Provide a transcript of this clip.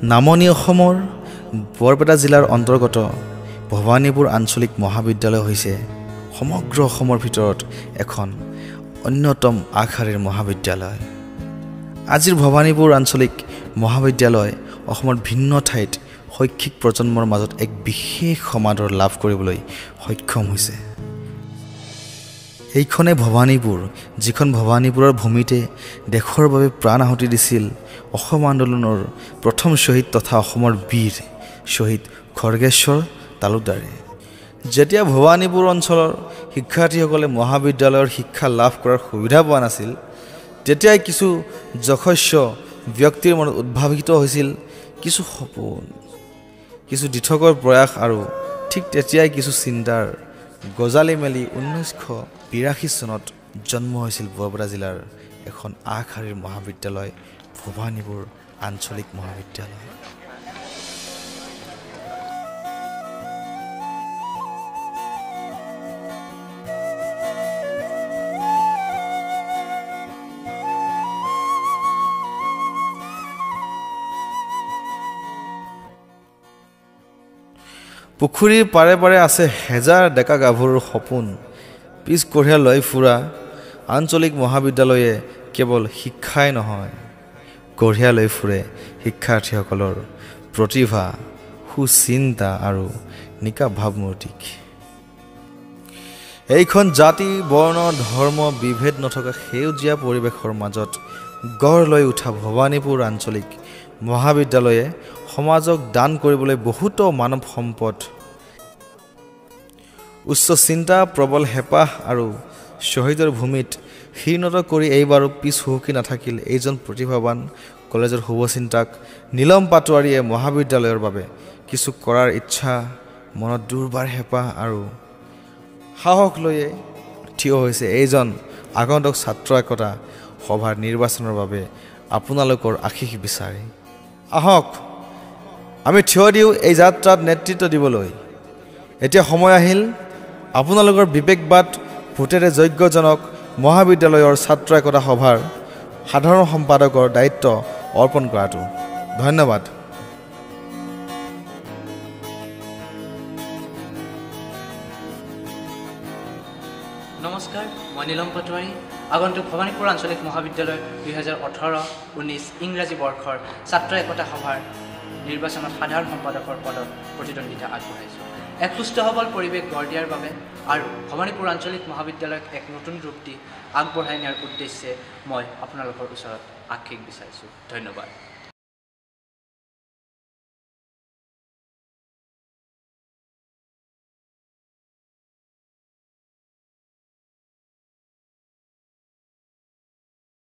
নামনি অসমৰ বৰপেটা জিলাৰ অন্তৰ্গত ভৱানীপুৰ আঞ্চলিক মহাবিদ্যালয় হৈছে সমগ্ৰ অসমৰ ভিতৰত এখন অন্যতম আগশাৰীৰ মহাবিদ্যালয়। আজিৰ ভৱানীপুৰ আঞ্চলিক মহাবিদ্যালয় অসমৰ ভিন্ন ঠাইত শৈক্ষিক প্ৰজন্মৰ মাজত এক বিশেষ সমাদৰ লাভ কৰিবলৈ সক্ষম হৈছে। এইখনে ভৱানীপুৰ, যিখন ভৱানীপুৰৰ ভূমিতে দেশৰ বাবে প্ৰাণ আহুতি দিছিল অসম আন্দোলনৰ প্ৰথম শ্বহীদ তথা অসমৰ বীৰ শ্বহীদ খৰ্গেশ্বৰ তালুকদাৰে। যেতিয়া ভৱানীপুৰ অঞ্চলৰ শিক্ষাৰ্থীসকলে মহাবিদ্যালয়ৰ শিক্ষা লাভ কৰাৰ সুবিধা পোৱা নাছিল, তেতিয়াই কিছু যশস্য ব্যক্তিৰ মনত উদ্ভাৱিত হৈছিল কিছু সপোন, কিছু দিঠকৰ প্ৰয়াস আৰু ঠিক তেতিয়াই কিছু চিন্তাৰ গজালি মেলি 1982 চনত জন্ম হৈছিল বৰপেটা জিলাৰ এখন আগশাৰীৰ মহাবিদ্যালয় ভৱানীপুৰ আঞ্চলিক মহাবিদ্যালয়। পুখুৰীৰ পাৰে পাৰে আছে হেজাৰ ডেকা গাভৰুৰ সপোন। পিছ কঢ়িয়াই লৈ ফুৰা আঞ্চলিক মহাবিদ্যালয়ে কেৱল শিক্ষাই নহয়, কঢ়িয়াই লৈ ফুৰে শিক্ষাৰ্থীসকলৰ প্ৰতিভা, সুচিন্তা আৰু নিকা ভাৱমূৰ্তিক। এইখন জাতি, বৰ্ণ, ধৰ্ম বিভেদ নথকা সেউজীয়া পৰিৱেশৰ মাজত গঢ় লৈ উঠা ভৱানীপুৰ আঞ্চলিক মহাবিদ্যালয়ে সমাজক দান কৰিবলৈ বহুতো মানৱ সম্পদ, উচ্চ চিন্তা, প্ৰবল হেঁপাহ আৰু শ্বহীদৰ ভূমিত শীৰ্ণত কৰি এইবাৰো পিছ হুহুকি নাথাকিল এইজন প্ৰতিভাৱান কলেজৰ শুভচিন্তাক নীলম পাটোৱাৰীয়ে। মহাবিদ্যালয়ৰ বাবে কিছু কৰাৰ ইচ্ছা, মনত দুৰ্বাৰ হেঁপাহ আৰু সাহস লৈয়ে থিয় হৈছে এইজন আগন্তুক ছাত্ৰ একতা সভাৰ নিৰ্বাচনৰ বাবে আপোনালোকৰ আশীষ বিচাৰি। আহক আমি থিয় দিওঁ এই যাত্ৰাত নেতৃত্ব দিবলৈ। এতিয়া সময় আহিল আপোনালোকৰ বিবেকবাদ ভোটেৰে যোগ্যজনক মহাবিদ্যালয়ৰ ছাত্ৰ একতা সভাৰ সাধাৰণ সম্পাদকৰ দায়িত্ব অৰ্পণ কৰাটো। ধন্যবাদ। নমস্কাৰ, মই নীলম পাটোৱাৰী। আগন্তুক ভৱানীপুৰ আঞ্চলিক মহাবিদ্যালয় 2018-19 ইংৰাজী বৰ্ষৰ ছাত্ৰ একতা সভাৰ নিৰ্বাচনত সাধাৰণ সম্পাদকৰ পদত প্ৰতিদ্বন্দ্বিতা আগবঢ়াইছোঁ। এক সুস্থ সবল পৰিৱেশ গঢ় দিয়াৰ বাবে আৰু ভৱানীপুৰ আঞ্চলিক মহাবিদ্যালয়ক এক নতুন ৰূপ দি আগবঢ়াই নিয়াৰ উদ্দেশ্যে মই আপোনালোকৰ ওচৰত আশীষ বিচাৰিছোঁ। ধন্যবাদ।